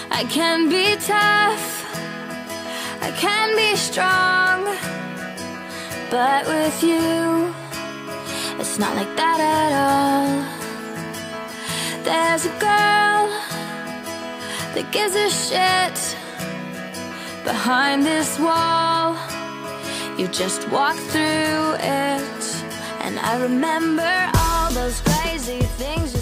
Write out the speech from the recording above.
I can be tough, I can be strong, but with you, it's not like that at all. There's a girl that gives a shit behind this wall. You just walk through it, and I remember all those crazy things